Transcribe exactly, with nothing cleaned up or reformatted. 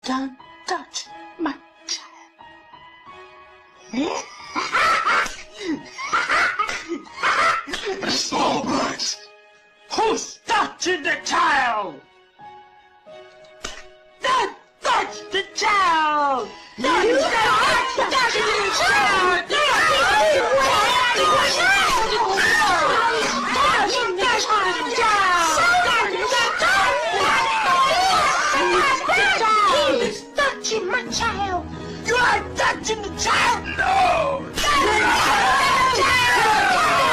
Don't touch my child. Small birds. Who's touching the child? Don't touch the child! Don't touch the child! He's touching my child! You are touching the child! No! Child!